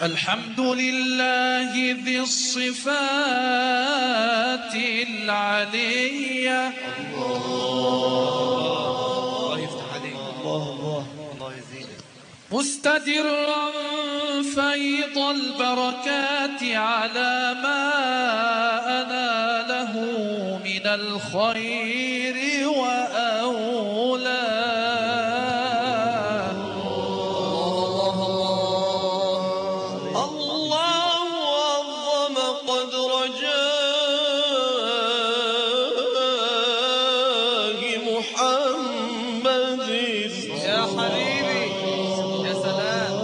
الحمد لله ذي الصفات العلية. الله يفتح عليك. الله يزيدك. مستدرا فيض البركات على ما أناله من الخير وأولاه. الله عظم قدر جاه محمد يا حبيبي يا سلام.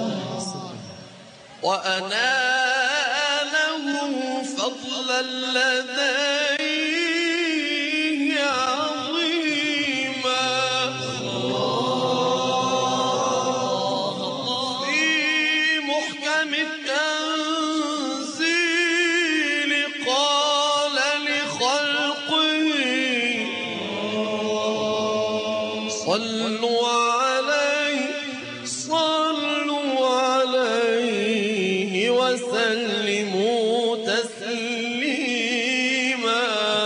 وأناله فضلا لديه عظيما في محكم التنزيل قال لخلقه صلوا عليه وسلموا تسليما.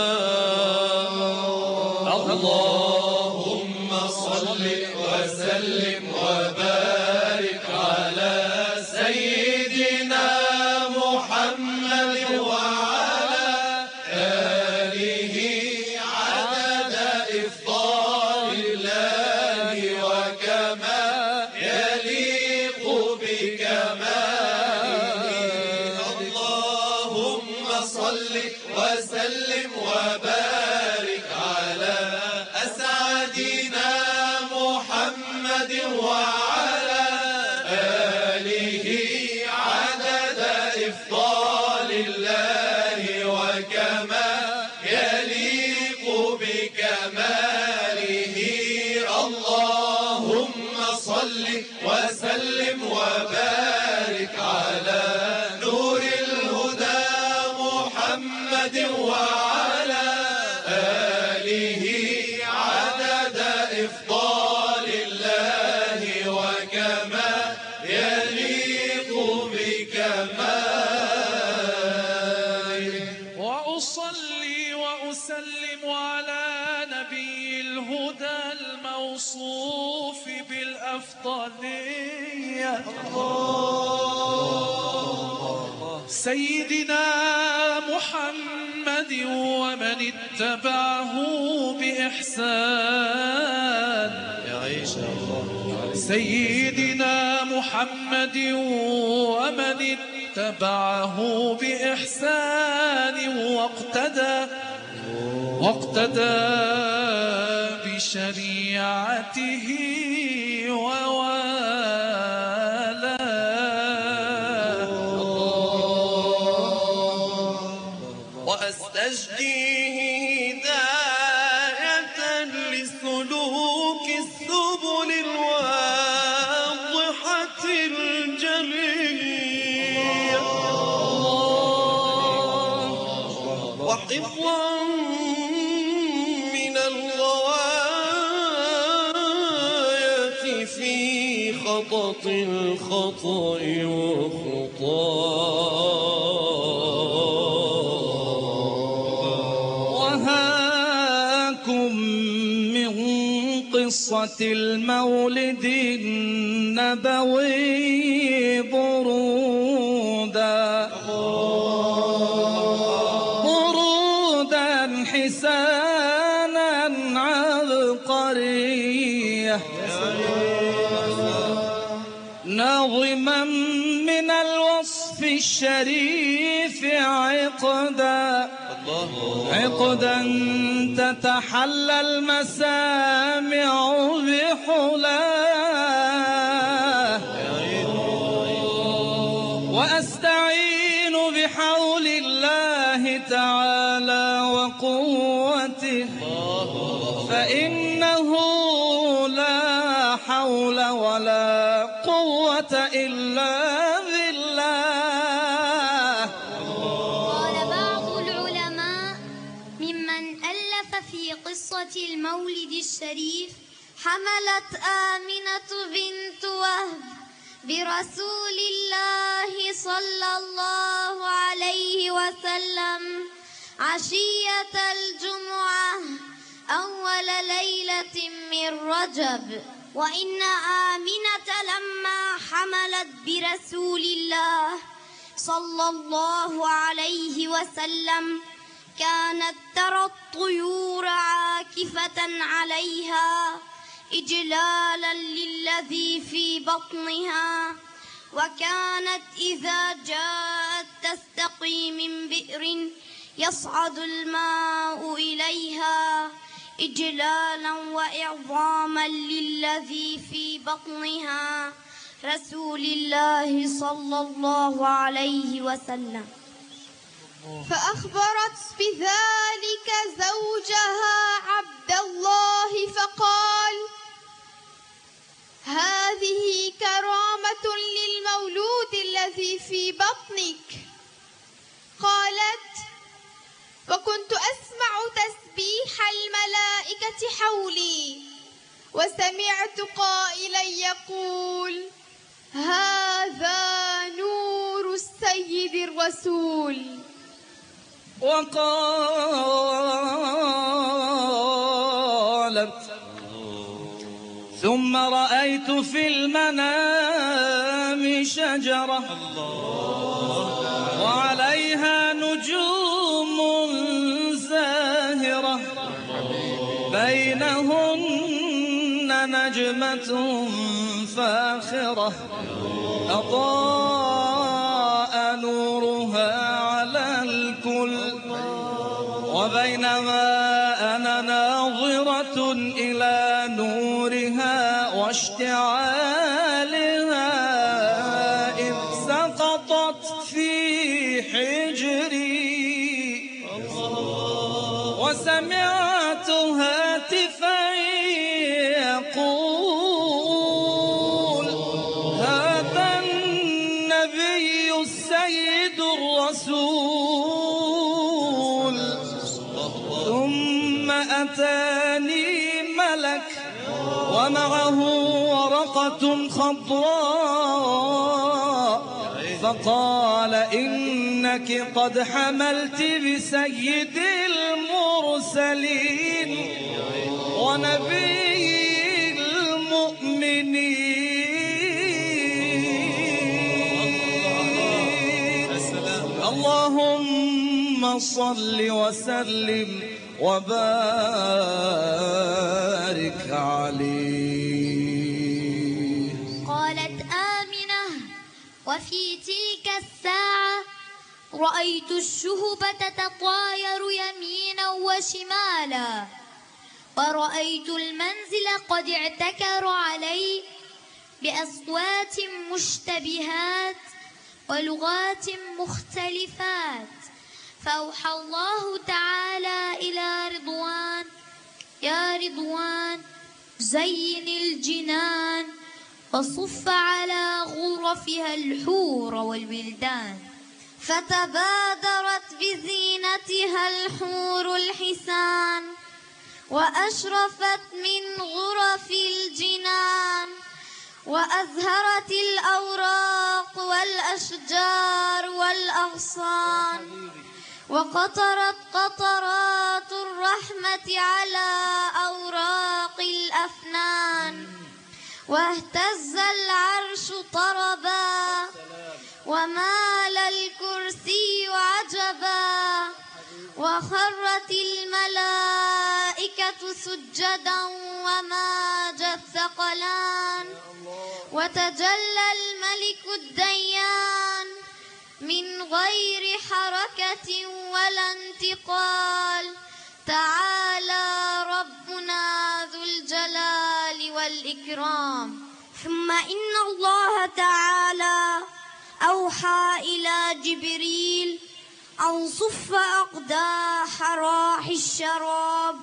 اللهم صل وسلم وبارك على سيدنا محمد وعلى آله عدد إفضال الله وكما يليق بكماله. اللهم صل وسلم وبارك على أسعدنا محمد وعلى آله عدد إفضال الله وكما يليق بكماله. اللهم صل وسلم وبارك على نور الهدى محمد وعلى آله عدد إفضال الله وكما يليق بكماله. وأصلي وأسلم على نبي الهدى الموصوف بالأفضلية سيدنا محمد ومن اتبعه بإحسان. سيدنا محمد ومن اتبعه بإحسان واقتدى بشريعته ووالاه. وأستجديه هداية لسلوك السبل الواضحة الجلية وحفظا من الغواية في خطط الخطأ وهاكم من قصة المولد النبوي برودا حسانا عبقرية ناظما من الوصف الشريف عقدا تتحلى المسامع بحلاه. وأستعين بحول الله تعالى وقوته فإنه لا حول ولا قوة إلا بالله. قال بعض العلماء ممن ألف في قصة المولد الشريف حملت آمنة بنت وهب برسول الله صلى الله عليه وسلم عشية الجمعة أول ليلة من رجب. وإن آمنة لما حملت برسول الله صلى الله عليه وسلم كانت ترى الطيور عاكفة عليها إجلالا للذي في بطنها، وكانت إذا جاءت تستقي من بئر يصعد الماء إليها إجلالا وإعظاما للذي في بطنها رسول الله صلى الله عليه وسلم. فأخبرت بذلك زوجها عبد الله فقال: هذه كرامة للمولود الذي في بطنك. قالت: وكنت أسمع تسبيح الملائكة حولي، وسمعت قائلا يقول: هذا نور السيد الرسول. وقالت: ثم رأيت في المنام شجرة وعليها نجوم زاهرة بينهن نجمة فاخرة أضاء نورها على الكل. وبينما أنا ناظرة إلى نورها واشتعالها إذ سقطت في حجري وسمعت هاتفا يقول: هذا النبي السيد الرسول. ثم أتاني ملك ومعه ورقة خضراء فقال: إنك قد حملت بسيد المرسلين ونبي المؤمنين. اللهم صل وسلم وبارك عليه. قالت آمنة: وفي تلك الساعة رأيت الشهب تتطاير يمينا وشمالا، ورأيت المنزل قد اعتكر عليه بأصوات مشتبهات ولغات مختلفات. فأوحى الله تعالى إلى رضوان: يا رضوان زين الجنان وصف على غرفها الحور والولدان. فتبادرت بزينتها الحور الحسان وأشرفت من غرف الجنان، وأزهرت الأوراق والأشجار والأغصان، وقطرت قطرات الرحمة على أوراق الأفنان، واهتز العرش طربا ومال الكرسي عجبا، وخرت الملائكة سجدا وماج الثقلان، وتجلى الملك الديان من غير حركة ولا انتقال. تعالى ربنا ذو الجلال والإكرام. ثم إن الله تعالى أوحى إلى جبريل أن صف أقداح راح الشراب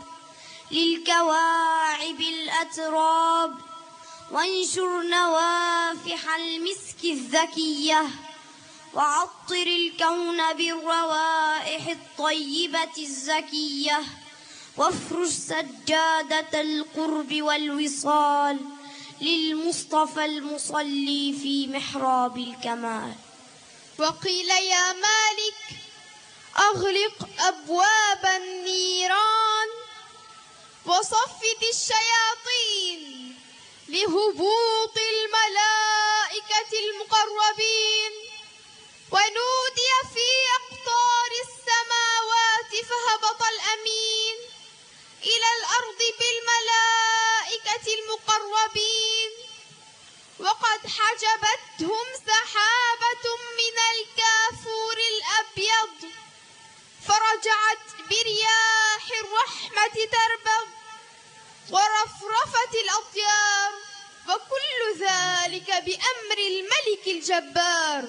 للكواعب الأتراب، وانشر نوافح المسك الذكية، وعطر الكون بالروائح الطيبة الزكية، وافرش سجادة القرب والوصال للمصطفى المصلي في محراب الكمال. وقيل يا مالك أغلق أبواب النيران وصفد الشياطين لهبوط الملائكة المقربين. ونودي في أقطار السماوات فهبط الأمين إلى الأرض بالملائكة المقربين، وقد حجبتهم سحابة من الكافور الأبيض، فرجعت برياح الرحمة تربض ورفرفت الأطيار، وكل ذلك بأمر الملك الجبار.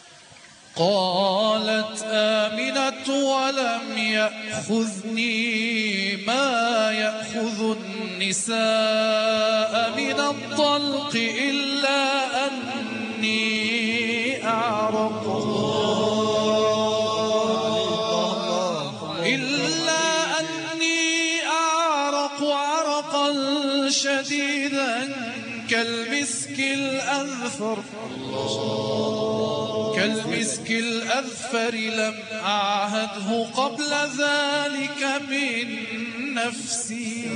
قالت آمنة ولم يأخذني ما يأخذ النساء من الطلق إلا أني أعرق عرقا شديدا كالمسك الأذفر لم أعهده قبل ذلك من نفسي،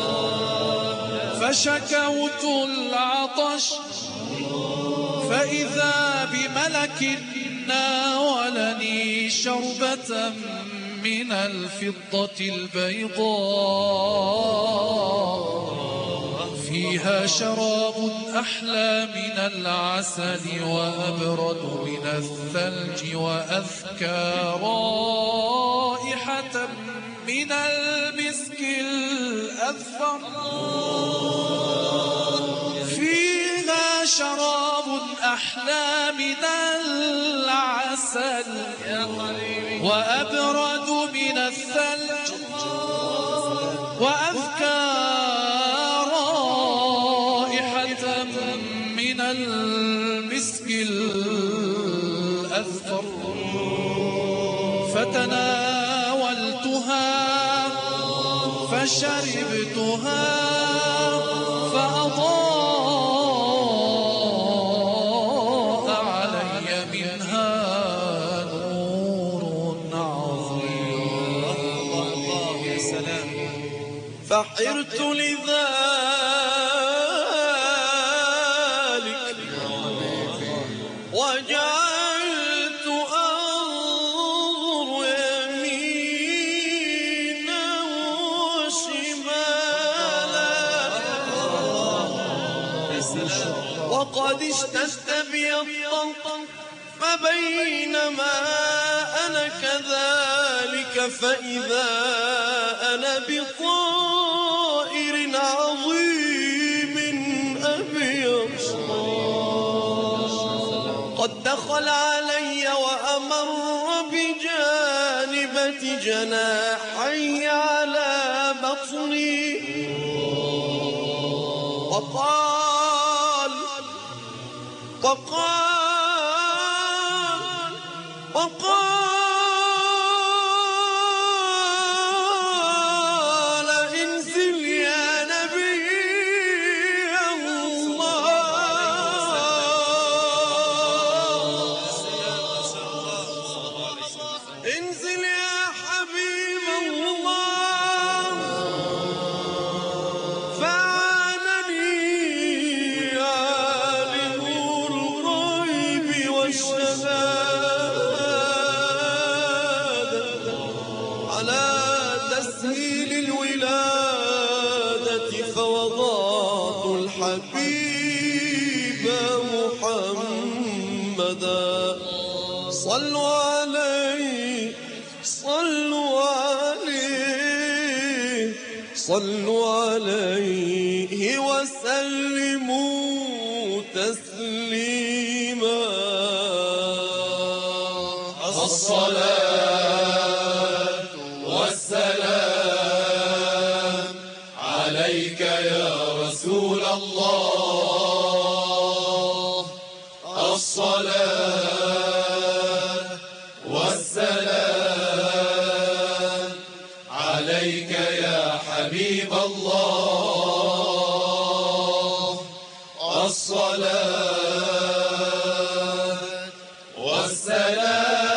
فشكوت العطش فإذا بملك ناولني شربة من الفضة البيضاء فيها شراب أحلى من العسل وأبرد من الثلج وأذكى رائحة من المسك الأذفر، فيها شراب أحلى من العسل وأبرد من الثلج وأذكى من المسك الأذفر، فتناولتها فشربتها فأضاء علي منها نور عظيم. يا سلام. فحرت وجعلت أنظر يمينا وشمالا وقد اشتد بي الطلق، فبينما أنا كذلك فإذا أنا بطائر عظيم أبيض قد دخل علي وأمر بجانبة جناحي على بطني وقال انزل يا نبي الله، انزل يا حبيب الله. فعانني عالم الغيب والشهادة على تسهيل الولادة، فوضعت الحبيب محمدا. صلوا عليه صلوا عليه صلوا عليه وسلموا تسليما. الصلاة والسلام عليك يا رسول الله. الصلاة والسلام عليك يا حبيب الله. الصلاة والسلام سلام